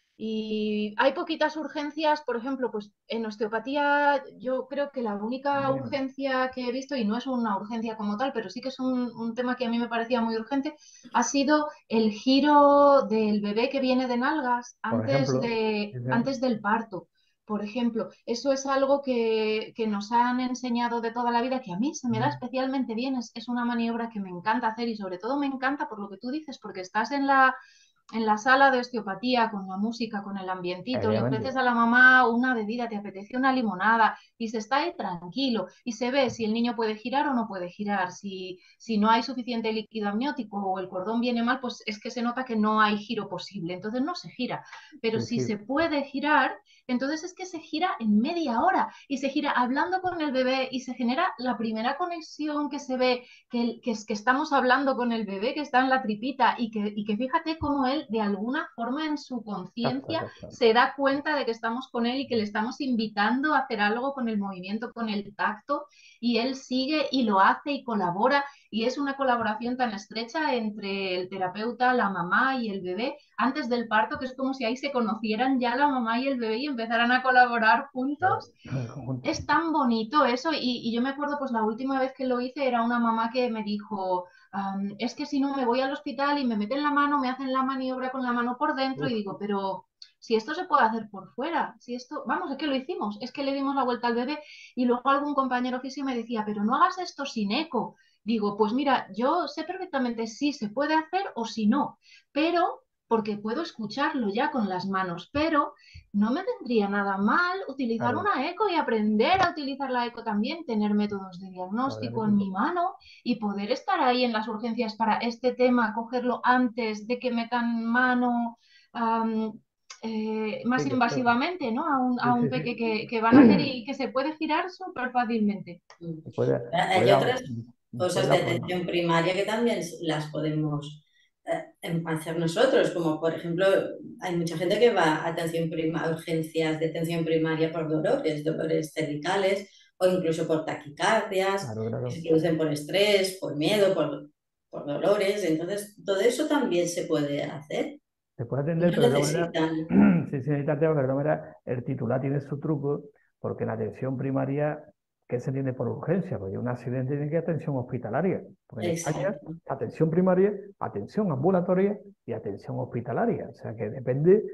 Speaker 2: Y hay poquitas urgencias, por ejemplo, pues en osteopatía yo creo que la única
Speaker 1: bien,
Speaker 2: urgencia que he visto, y no es una urgencia como tal, pero sí que es un, un tema que a mí me parecía muy urgente, ha sido el giro del bebé que viene de nalgas
Speaker 1: por
Speaker 2: antes
Speaker 1: ejemplo,
Speaker 2: de,
Speaker 1: dice,
Speaker 2: antes del parto. Por ejemplo, eso es algo que, que nos han enseñado de toda la vida, que a mí se me da
Speaker 1: mm,
Speaker 2: especialmente bien, es, es una maniobra que me encanta hacer y sobre todo me encanta por lo que tú dices, porque estás en la en la sala de osteopatía, con la música, con el ambientito, le ofreces
Speaker 1: efectivamente,
Speaker 2: a la mamá una bebida, te apetece una limonada y se está ahí tranquilo y se ve si el niño puede girar o no puede girar, si, si no hay suficiente líquido amniótico o el cordón viene mal, pues es que se nota que no hay giro posible, entonces no se gira, pero
Speaker 1: sí,
Speaker 2: si
Speaker 1: sí,
Speaker 2: se puede girar, entonces es que se gira en media hora y se gira hablando con el bebé y se genera la primera conexión que se ve que, que, que estamos hablando con el bebé que está en la tripita y que, y que fíjate cómo él de alguna forma en su
Speaker 1: capta,
Speaker 2: conciencia
Speaker 1: capta.
Speaker 2: se da cuenta de que estamos con él y que le estamos invitando a hacer algo con el movimiento, con el tacto y él sigue y lo hace y colabora y es una colaboración tan estrecha entre el terapeuta, la mamá y el bebé antes del parto que es como si ahí se conocieran ya la mamá y el bebé y empezaran a colaborar
Speaker 1: Claro,
Speaker 2: juntos.
Speaker 1: en conjunto.
Speaker 2: Es tan bonito eso y, y, yo me acuerdo pues la última vez que lo hice era una mamá que me dijo um, es que si no me voy al hospital y me meten la mano, me hacen la maniobra con la mano por dentro y
Speaker 1: Uf,
Speaker 2: digo, pero si esto se puede hacer por fuera, si esto, vamos, es que lo hicimos, es que le dimos la vuelta al bebé y luego algún compañero fisio me decía, pero no hagas esto sin eco. Digo, pues mira, yo sé perfectamente si se puede hacer o si no, pero porque puedo escucharlo ya con las manos, pero no me vendría nada mal utilizar
Speaker 1: claro,
Speaker 2: una eco y aprender a utilizar la eco también, tener métodos de
Speaker 1: poder
Speaker 2: diagnóstico en mi
Speaker 1: equipo.
Speaker 2: mano y poder estar ahí en las urgencias para este tema, cogerlo antes de que metan mano um, eh, más
Speaker 1: Sí, que, que-
Speaker 2: invasivamente, ¿no? A un,
Speaker 1: sí,
Speaker 2: a un
Speaker 1: sí,
Speaker 2: peque
Speaker 1: sí.
Speaker 2: que, que van a hacer y que se puede girar súper fácilmente.
Speaker 1: Que puede,
Speaker 3: Hay
Speaker 1: puede,
Speaker 3: otras
Speaker 1: puede
Speaker 3: cosas de
Speaker 1: dar problemas.
Speaker 3: atención primaria que también las podemos eh, em, hacer nosotros, como por ejemplo, hay mucha gente que va a atención prima, urgencias de atención primaria por dolores, dolores cervicales o incluso por taquicardias,
Speaker 1: Claro,
Speaker 3: que se
Speaker 1: claro.
Speaker 3: producen por estrés, por miedo, por, por dolores. Entonces, todo eso también se puede hacer
Speaker 1: Se puede
Speaker 3: y
Speaker 1: atender,
Speaker 3: no
Speaker 1: pero de todas maneras,
Speaker 3: necesitan.
Speaker 1: sí, sí, necesita Teo, pero de todas maneras, el titular tiene su truco, porque en atención primaria, ¿qué se entiende por urgencia? Porque un accidente tiene que ir a atención hospitalaria. Porque en España,
Speaker 3: Exacto.
Speaker 1: atención primaria, atención ambulatoria y atención hospitalaria. O sea que depende,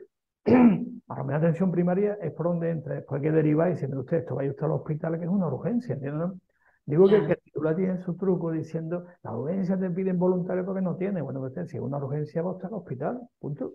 Speaker 1: para mí atención primaria es por donde entra, después que deriva y diciendo usted, esto vaya usted al hospital, que es una urgencia, ¿entiendes? ¿No? Digo que, que
Speaker 3: Claro.
Speaker 1: el titular tiene su truco diciendo, la urgencia te piden voluntario porque no tiene. Bueno, pues si es una urgencia, va usted al hospital, punto.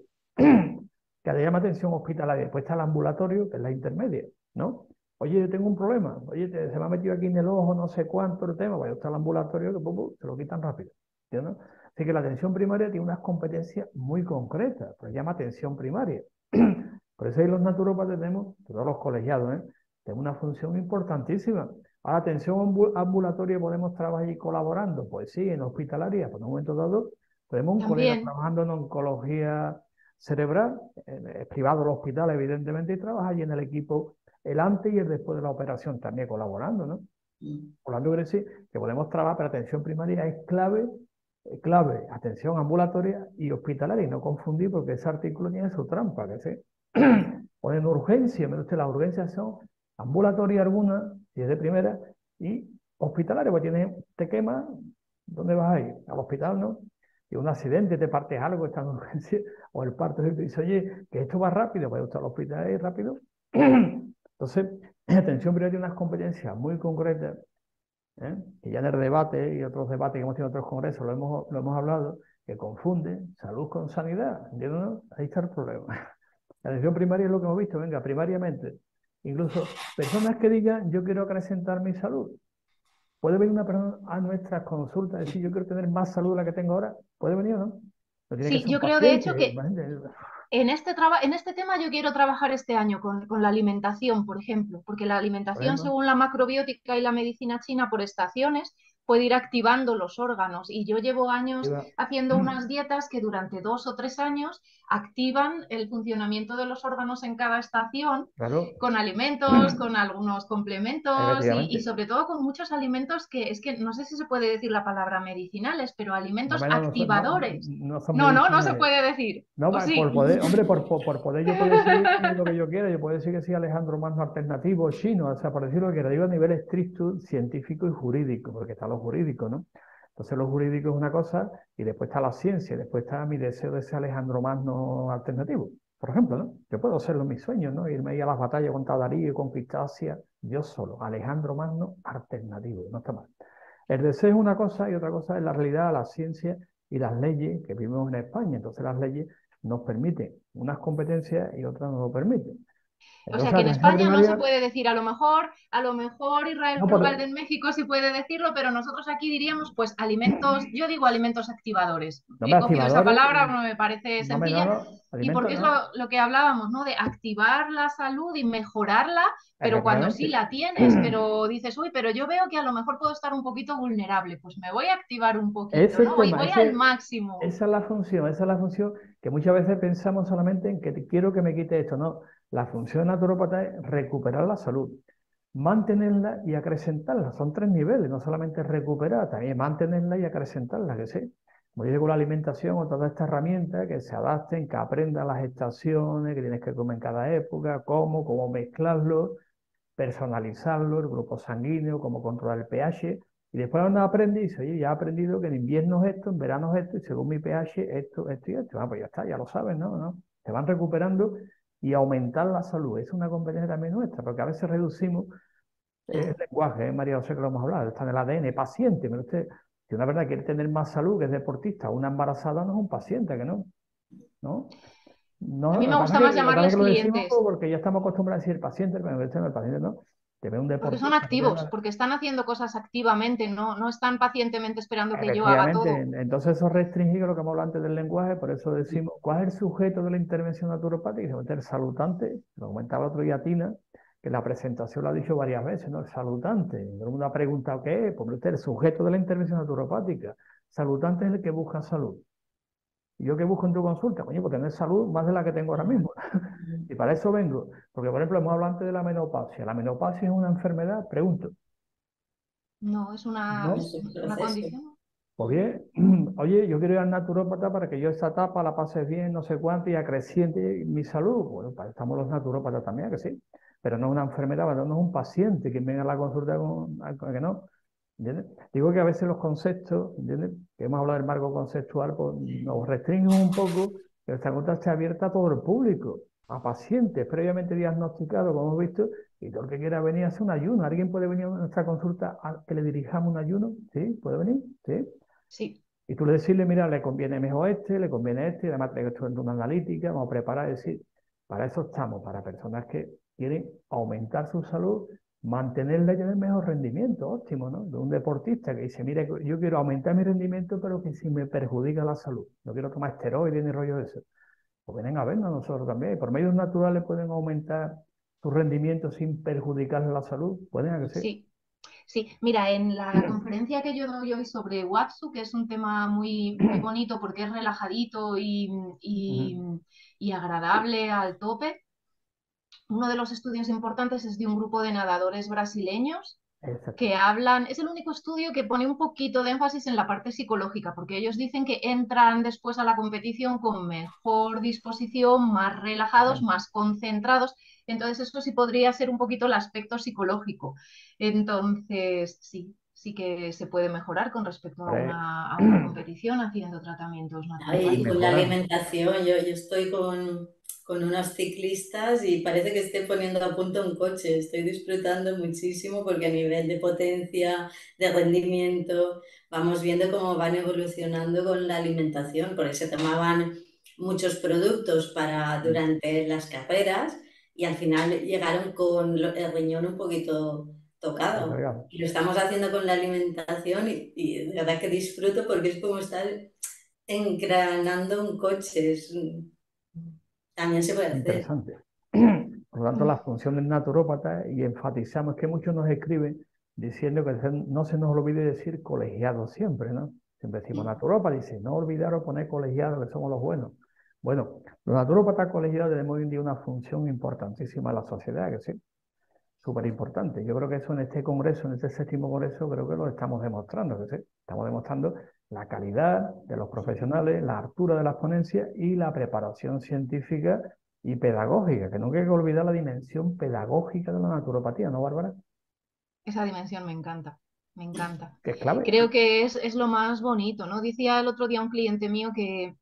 Speaker 1: Que le llama atención hospitalaria. Después está el ambulatorio, que es la intermedia, ¿no? Oye, yo tengo un problema. Oye, te- se me ha metido aquí en el ojo, no sé cuánto el tema. Vaya usted al ambulatorio, que pum, pum, se lo quitan rápido. ¿Entiendes? Así que la atención primaria tiene unas competencias muy concretas, pues se llama atención primaria. Por eso ahí los naturópatas tenemos, todos los colegiados, ¿eh? Tenemos una función importantísima. A la atención ambulatoria podemos trabajar y colaborando. Pues sí, en hospitalaria, por un momento dado, tenemos un colega
Speaker 2: También,
Speaker 1: trabajando en oncología cerebral, es privado el hospital, evidentemente, y trabaja allí en el equipo el antes y el después de la operación, también colaborando, ¿no?
Speaker 3: Mm.
Speaker 1: Por lo tanto, quiere decir que podemos trabajar, pero atención primaria es clave, eh, clave, atención ambulatoria y hospitalaria, y no confundir porque ese artículo tiene su trampa, que se ponen urgencia, mire usted, las urgencias son ambulatorias algunas, si es de primera, y hospitalaria, pues tiene, te quema, ¿dónde vas a ir? Al hospital, ¿no? Y un accidente, te partes algo, está en urgencia, o el parto, y te dice, oye, que esto va rápido, pues usted al hospital y rápido. Entonces, atención primaria tiene unas competencias muy concretas, ¿eh? Que ya en el debate y otros debates que hemos tenido en otros congresos lo hemos, lo hemos hablado, que confunden salud con sanidad. ¿Entiendes? ¿No? Ahí está el problema. La atención primaria es lo que hemos visto, venga, primariamente. Incluso personas que digan, yo quiero acrecentar mi salud. ¿Puede venir una persona a nuestras consultas y decir, yo quiero tener más salud de la que tengo ahora? ¿Puede venir o no? No tiene que
Speaker 2: Sí,
Speaker 1: ser un
Speaker 2: yo creo de hecho
Speaker 1: paciente.
Speaker 2: que en este, traba- en este tema yo quiero trabajar este año con, con la alimentación, por ejemplo, porque la
Speaker 1: Por
Speaker 2: alimentación,
Speaker 1: ejemplo,
Speaker 2: según la macrobiótica y la medicina china, por estaciones, puede ir activando los órganos. Y yo llevo años
Speaker 1: iba-
Speaker 2: haciendo unas dietas que durante dos o tres años activan el funcionamiento de los órganos en cada estación
Speaker 1: claro,
Speaker 2: con alimentos, con algunos complementos y, y
Speaker 1: efectivamente.
Speaker 2: sobre todo con muchos alimentos que es que no sé si se puede decir la palabra medicinales, pero
Speaker 1: No,
Speaker 2: alimentos
Speaker 1: menos no son, no,
Speaker 2: activadores.
Speaker 1: no son
Speaker 2: No, no, no se
Speaker 1: medicinales.
Speaker 2: puede decir.
Speaker 1: No,
Speaker 2: ¿O
Speaker 1: va, por
Speaker 2: sí?
Speaker 1: poder, hombre, por, por, por poder yo puedo decir lo que yo quiera, yo puedo decir que sí Alejandro Magno alternativo chino, o sea, por decirlo que digo a nivel estricto, científico y jurídico, porque está lo jurídico, ¿no? Entonces lo jurídico es una cosa y después está la ciencia, y después está mi deseo de ser Alejandro Magno alternativo, por ejemplo, ¿no? Yo puedo hacerlo en mis sueños, ¿no? Irme ahí a las batallas contra Darío y conquistar Asia, yo solo, Alejandro Magno alternativo, no está mal. El deseo es una cosa y otra cosa es la realidad, la ciencia y las leyes que vivimos en España. Entonces las leyes nos permiten unas competencias y otras no lo permiten.
Speaker 2: O sea
Speaker 1: Entonces,
Speaker 2: que en
Speaker 1: atención
Speaker 2: España no se
Speaker 1: primaria,
Speaker 2: puede decir, a lo mejor, a lo mejor Israel
Speaker 1: no
Speaker 2: Frugal
Speaker 1: por,
Speaker 2: de México sí puede decirlo, pero nosotros aquí diríamos, pues alimentos, yo digo alimentos activadores.
Speaker 1: no me
Speaker 2: He cogido esa
Speaker 1: activadores,
Speaker 2: palabra, no me parece
Speaker 1: no me no,
Speaker 2: sencilla,
Speaker 1: no,
Speaker 2: y
Speaker 1: alimentos
Speaker 2: porque es lo,
Speaker 1: no,
Speaker 2: lo que hablábamos, ¿no? De activar la salud y mejorarla, pero cuando sí
Speaker 1: efectivamente.
Speaker 2: la tienes, pero dices, uy, pero yo veo que a lo mejor puedo estar un poquito vulnerable, pues me voy a activar un
Speaker 1: Ese
Speaker 2: poquito,
Speaker 1: es
Speaker 2: ¿no?
Speaker 1: el
Speaker 2: Voy,
Speaker 1: tema,
Speaker 2: voy al
Speaker 1: ese,
Speaker 2: máximo.
Speaker 1: esa es la función, esa es la función que muchas veces pensamos solamente en que te- quiero que me quite esto. No, la función naturópata es recuperar la salud, mantenerla y acrecentarla. Son tres niveles, no solamente recuperar, también mantenerla y acrecentarla, que sí. Como digo, con la alimentación o todas estas herramientas que se adapten, que aprendan las estaciones, que tienes que comer en cada época, cómo, cómo mezclarlo, personalizarlo, el grupo sanguíneo, cómo controlar el pH. Y después uno aprende y dice, oye, ya he aprendido que en invierno es esto, en verano es esto, y según mi pH, esto, esto y esto. Ah, pues ya está, ya lo sabes, ¿no? ¿No? Se van recuperando y aumentar la salud. Es una competencia también nuestra, porque a veces reducimos eh, el lenguaje, ¿eh? María José, que lo hemos hablado, está en el A D N, paciente. Pero usted, si una verdad quiere tener más salud, que es deportista, una embarazada no es un paciente, que no, ¿no?
Speaker 2: A
Speaker 1: No,
Speaker 2: mí
Speaker 1: lo
Speaker 2: me
Speaker 1: que pasa
Speaker 2: gusta
Speaker 1: es
Speaker 2: más
Speaker 1: que, lo que pasa es
Speaker 2: llamarles
Speaker 1: que lo decimos
Speaker 2: clientes.
Speaker 1: porque ya estamos acostumbrados a decir paciente, pero el paciente no. Te ve un
Speaker 2: Porque son
Speaker 1: deportista que tiene
Speaker 2: activos,
Speaker 1: una-
Speaker 2: porque están haciendo cosas activamente, no, no están pacientemente esperando que yo haga
Speaker 1: Efectivamente,
Speaker 2: todo.
Speaker 1: entonces eso restringe lo que hemos hablado antes del lenguaje, por eso decimos, ¿cuál es el sujeto de la intervención naturopática? Y se el salutante, lo comentaba el otro día Tina, que en la presentación lo ha dicho varias veces, ¿no? El salutante. Todo el mundo ha preguntado qué es, pues usted, el sujeto de la intervención naturopática. Salutante es el que busca salud. ¿Y yo qué busco en tu consulta? Coño, pues tener salud más de la que tengo ahora mismo. Y para eso vengo. Porque, por ejemplo, hemos hablado antes de la menopausia. ¿La menopausia es una enfermedad? Pregunto.
Speaker 2: No, es una,
Speaker 1: ¿No?
Speaker 3: Es un
Speaker 2: una
Speaker 3: proceso.
Speaker 2: condición.
Speaker 1: Pues bien, oye, yo quiero ir al naturópata para que yo esa etapa la pase bien, no sé cuánto, y acreciente mi salud. Bueno, para eso estamos los naturópatas también, que sí. Pero no es una enfermedad, ¿verdad? No es un paciente que venga a la consulta con, con- que no. ¿Entiendes? Digo que a veces los conceptos, ¿entiendes? Que hemos hablado del marco conceptual, pues nos restringen un poco, pero esta consulta está abierta a todo el público, a pacientes previamente diagnosticados, como hemos visto, y todo el que quiera venir a hacer un ayuno. ¿Alguien puede venir a nuestra consulta a que le dirijamos un ayuno? ¿Sí? ¿Puede venir? ¿Sí?
Speaker 2: Sí,
Speaker 1: Y tú le decirle, mira, le conviene mejor este, le conviene este, y además traigo esto en una analítica, vamos a preparar, es decir, para eso estamos, para personas que quieren aumentar su salud, mantenerla y tener mejor rendimiento, óptimo, ¿no? De un deportista que dice, mira, yo quiero aumentar mi rendimiento, pero que si me perjudica la salud, no quiero tomar esteroides ni rollo de eso. Pues vienen a vernos nosotros también, y por medios naturales pueden aumentar su rendimiento sin perjudicar la salud, pueden, ¿a que sí?
Speaker 2: sí, sí. Mira, en la conferencia que yo doy hoy sobre Watsu, que es un tema muy, muy bonito porque es relajadito y, y,
Speaker 1: Ujú.
Speaker 2: y agradable al tope, uno de los estudios importantes es de un grupo de nadadores brasileños
Speaker 1: Exacto.
Speaker 2: que hablan, es el único estudio que pone un poquito de énfasis en la parte psicológica, porque ellos dicen que entran después a la competición con mejor disposición, más relajados, más concentrados. Entonces, eso sí podría ser un poquito el aspecto psicológico. Entonces, sí, sí que se puede mejorar con respecto a
Speaker 1: Hombre,
Speaker 2: una, a una competición haciendo tratamientos
Speaker 3: Ay, y con la
Speaker 2: naturopáticos.
Speaker 1: mejora.
Speaker 3: alimentación, yo, yo estoy con, con unos ciclistas y parece que estoy poniendo a punto un coche. Estoy disfrutando muchísimo porque a nivel de potencia, de rendimiento, vamos viendo cómo van evolucionando con la alimentación, porque se tomaban muchos productos para durante las carreras y al final llegaron con lo- el riñón un poquito tocado.
Speaker 1: Recargado.
Speaker 3: Y lo estamos haciendo con la alimentación y, y de verdad que disfruto porque es como estar engranando un coche. Es- también se puede hacer.
Speaker 1: Interesante. Por lo tanto, la función del naturópata, y enfatizamos que muchos nos escriben diciendo que se- no se nos olvide decir colegiado siempre, ¿no? Siempre decimos naturópata, dice, no olvidaros poner colegiado, que somos los buenos. Bueno, los naturópatas colegiados tenemos hoy en día una función importantísima en la sociedad, que sí, súper importante. Yo creo que eso en este congreso, en este séptimo congreso, creo que lo estamos demostrando, que sí, estamos demostrando la calidad de los profesionales, la altura de las ponencias y la preparación científica y pedagógica, que nunca hay que olvidar la dimensión pedagógica de la naturopatía, ¿no, Bárbara?
Speaker 2: Esa dimensión me encanta, me encanta.
Speaker 1: Que es clave.
Speaker 2: Creo que es, es lo más bonito, ¿no? Decía el otro día un cliente mío que,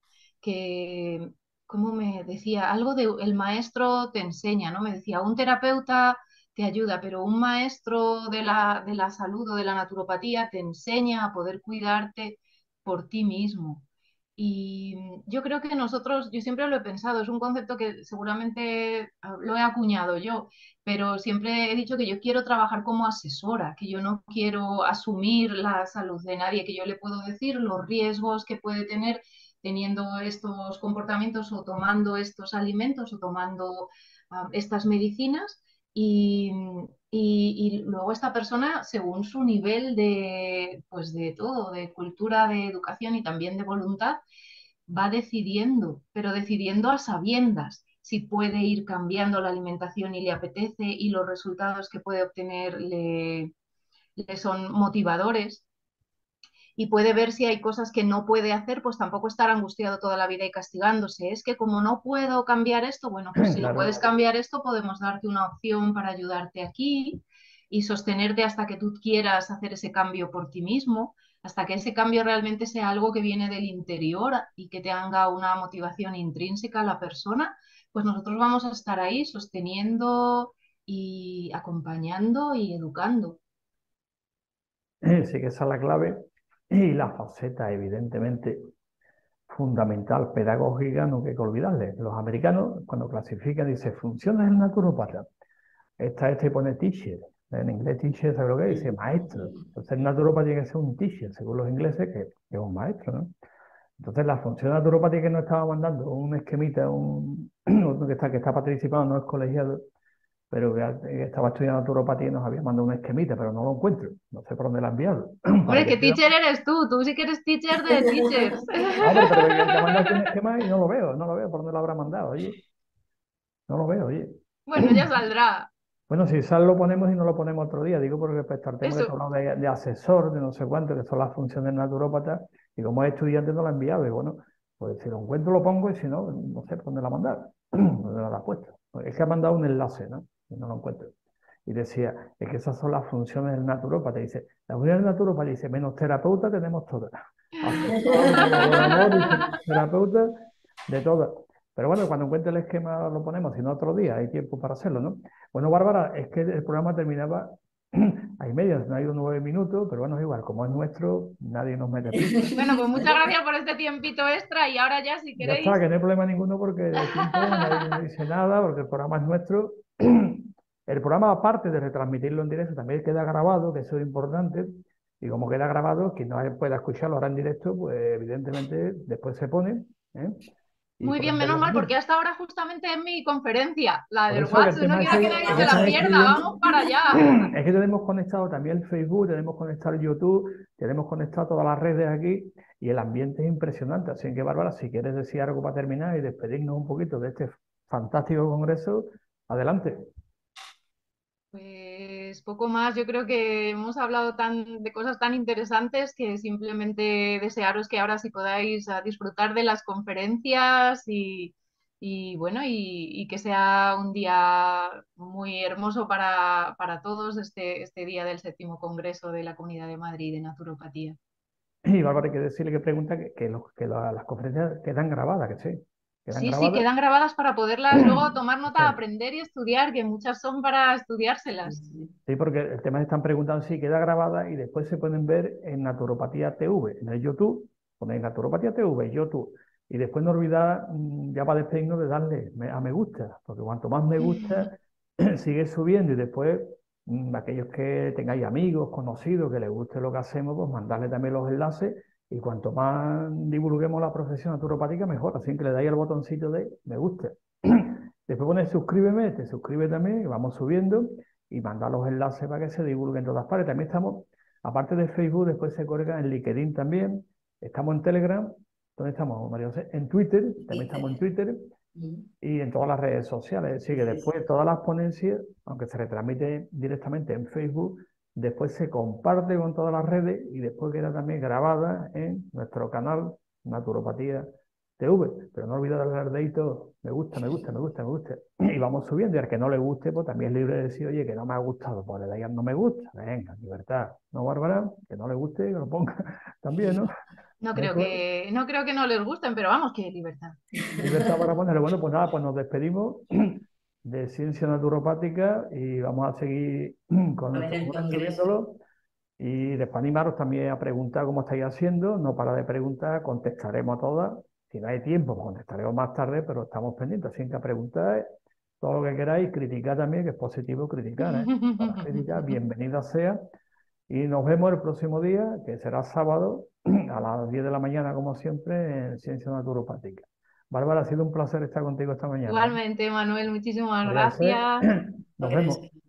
Speaker 2: que, ¿cómo me decía? Algo de el maestro te enseña, ¿no? Me decía, un terapeuta te ayuda, pero un maestro de la, de la salud o de la naturopatía te enseña a poder cuidarte por ti mismo. Y yo creo que nosotros, yo siempre lo he pensado, es un concepto que seguramente ah, lo he acuñado yo, pero siempre he dicho que yo quiero trabajar como asesora, que yo no quiero asumir la salud de nadie, que yo le puedo decir los riesgos que puede tener teniendo estos comportamientos o tomando estos alimentos o tomando uh, estas medicinas y, y, y, luego esta persona, según su nivel de, pues de todo, de cultura, de educación y también de voluntad, va decidiendo, pero decidiendo a sabiendas si puede ir cambiando la alimentación y le apetece y los resultados que puede obtener le, le son motivadores y puede ver si hay cosas que no puede hacer, pues tampoco estar angustiado toda la vida y castigándose. Es que como no puedo cambiar esto, bueno, pues si lo
Speaker 1: Claro.
Speaker 2: puedes cambiar esto, podemos darte una opción para ayudarte aquí y sostenerte hasta que tú quieras hacer ese cambio por ti mismo, hasta que ese cambio realmente sea algo que viene del interior y que te haga una motivación intrínseca a la persona, pues nosotros vamos a estar ahí sosteniendo y acompañando y educando.
Speaker 1: Sí que esa es la clave. Y la faceta, evidentemente, fundamental, pedagógica, no hay que olvidarle. Los americanos, cuando clasifican, dicen funciones del naturópata. Esta, este pone teacher. En inglés teacher, ¿sabe lo que dice? Maestro. Entonces el naturópata tiene que ser un teacher, según los ingleses, que, que es un maestro, ¿no? Entonces la función naturopática que nos estaba mandando, un esquemita, un, uno que está, que está participando, no es colegiado, pero que, que estaba estudiando naturopatía y nos había mandado un esquemita, pero no lo encuentro. No sé por dónde lo ha enviado. Para
Speaker 2: Hombre,
Speaker 1: que
Speaker 2: ¿qué
Speaker 1: sea-
Speaker 2: teacher eres tú? Tú sí que eres teacher de teachers.
Speaker 1: No, pero, pero que, que ha mandado aquí un esquema y no lo veo, no lo veo por dónde lo habrá mandado, oye. No lo veo, oye.
Speaker 2: Bueno, ya saldrá.
Speaker 1: Bueno, si sal lo ponemos y no lo ponemos otro día, digo porque respecto al tema que te he
Speaker 2: Eso.
Speaker 1: hablado de, de asesor, de no sé cuánto, que son las funciones naturópatas, y como es estudiante no lo ha enviado, y bueno, pues si lo encuentro lo pongo y si no, no sé por dónde la ha mandado, dónde la ha puesto. Es que ha mandado un enlace, ¿no? Y no lo encuentro. Y decía, es que esas son las funciones del naturópata. Dice, la función del naturópata dice, menos terapeuta tenemos todas. Asesor, colaborador y terapeuta, de todas. Pero bueno, cuando encuentre el esquema lo ponemos, si no otro día, hay tiempo para hacerlo, ¿no? Bueno, Bárbara, es que el programa terminaba a y media, no ha ido nueve minutos, pero bueno, es igual, como es nuestro, nadie nos mete prisa.
Speaker 2: Bueno, pues muchas gracias por este tiempito extra y ahora ya, si
Speaker 1: Ya está,
Speaker 2: queréis.
Speaker 1: que no hay problema ninguno porque de tiempo nadie nos dice nada, porque el programa es nuestro. El programa, aparte de retransmitirlo en directo, también queda grabado, que eso es importante. Y como queda grabado, quien no pueda escucharlo ahora en directo, pues evidentemente después se pone, ¿eh? Y
Speaker 2: Muy bien,
Speaker 1: pueden
Speaker 2: menos
Speaker 1: verlo
Speaker 2: mal,
Speaker 1: también.
Speaker 2: porque hasta ahora justamente es mi conferencia, la
Speaker 1: Por
Speaker 2: del
Speaker 1: eso que el
Speaker 2: WhatsApp. No
Speaker 1: tema
Speaker 2: quiero
Speaker 1: ese
Speaker 2: que
Speaker 1: es
Speaker 2: nadie
Speaker 1: que
Speaker 2: se la
Speaker 1: están
Speaker 2: pierda.
Speaker 1: escribiendo.
Speaker 2: Vamos para allá.
Speaker 1: Es que tenemos conectado también el Facebook, tenemos conectado el YouTube, tenemos conectado todas las redes aquí y el ambiente es impresionante. Así que, Bárbara, si quieres decir algo para terminar y despedirnos un poquito de este fantástico congreso, adelante.
Speaker 2: Pues poco más, yo creo que hemos hablado tan, de cosas tan interesantes que simplemente desearos que ahora sí podáis ah, disfrutar de las conferencias y, y bueno, y, y que sea un día muy hermoso para, para todos este, este día del séptimo Congreso de la Comunidad de Madrid de Naturopatía.
Speaker 1: Y Bárbara, hay que decirle que pregunta que, que, los- que la- las conferencias quedan grabadas, que sí. Quedan
Speaker 2: Sí, sí,
Speaker 1: grabadas.
Speaker 2: quedan grabadas para poderlas luego tomar nota,
Speaker 1: Sí.
Speaker 2: aprender y estudiar, que muchas son para
Speaker 3: Sí,
Speaker 2: estudiárselas.
Speaker 3: sí.
Speaker 1: Sí, porque el tema se están preguntando si queda grabada y después se pueden ver en Naturopatía T V, en el YouTube, ponéis Naturopatía T V, YouTube. Y después no olvidar, mm, ya para despedirnos, de darle me- a me gusta, porque cuanto más me gusta, sigue subiendo y después, mm, aquellos que tengáis amigos, conocidos, que les guste lo que hacemos, pues mandarle también los enlaces y cuanto más divulguemos la profesión naturopática, mejor. Así que le dais al botoncito de me gusta. Después pones suscríbeme, te suscribe también y vamos subiendo y manda los enlaces para que se divulguen en todas partes. También estamos, aparte de Facebook, después se cuelga en LinkedIn también, estamos en Telegram, ¿dónde estamos, María José? En Twitter, también estamos en
Speaker 3: Twitter.
Speaker 1: Twitter
Speaker 3: Mm.
Speaker 1: y en todas las redes sociales. Es decir, que
Speaker 3: Sí,
Speaker 1: después
Speaker 3: sí.
Speaker 1: todas las ponencias, aunque se retransmite directamente en Facebook, después se comparte con todas las redes y después queda también grabada en nuestro canal Naturopatía T V. Pero no olvidar darle al dedito, me gusta, me gusta, me gusta, me gusta. Y vamos subiendo. Y al que no le guste, pues también es libre de decir, oye, que no me ha gustado, pues le dais al no me gusta. Venga, libertad. No, Bárbara, que no le guste, que lo ponga también, ¿no?
Speaker 2: No creo
Speaker 1: Después,
Speaker 2: que, no creo que no les gusten, pero vamos, qué libertad.
Speaker 1: libertad para ponerlo. Bueno, pues nada, pues nos despedimos de ciencia naturopática y vamos a seguir con
Speaker 3: A ver
Speaker 1: nuestro
Speaker 3: el
Speaker 1: curso
Speaker 3: congreso.
Speaker 1: viéndolo. Y después animaros también a preguntar cómo estáis haciendo, no para de preguntar, contestaremos a todas. Si no hay tiempo, pues contestaremos más tarde, pero estamos pendientes. Así que preguntar todo lo que queráis, criticar también, que es positivo criticar, ¿eh? Para criticar, bienvenida sea. Y nos vemos el próximo día, que será sábado, a las diez de la mañana, como siempre, en Ciencia Naturopática. Bárbara, ha sido un placer estar contigo esta mañana, ¿eh?
Speaker 2: Igualmente, Manuel, muchísimas
Speaker 1: María José,
Speaker 2: gracias.
Speaker 1: nos vemos.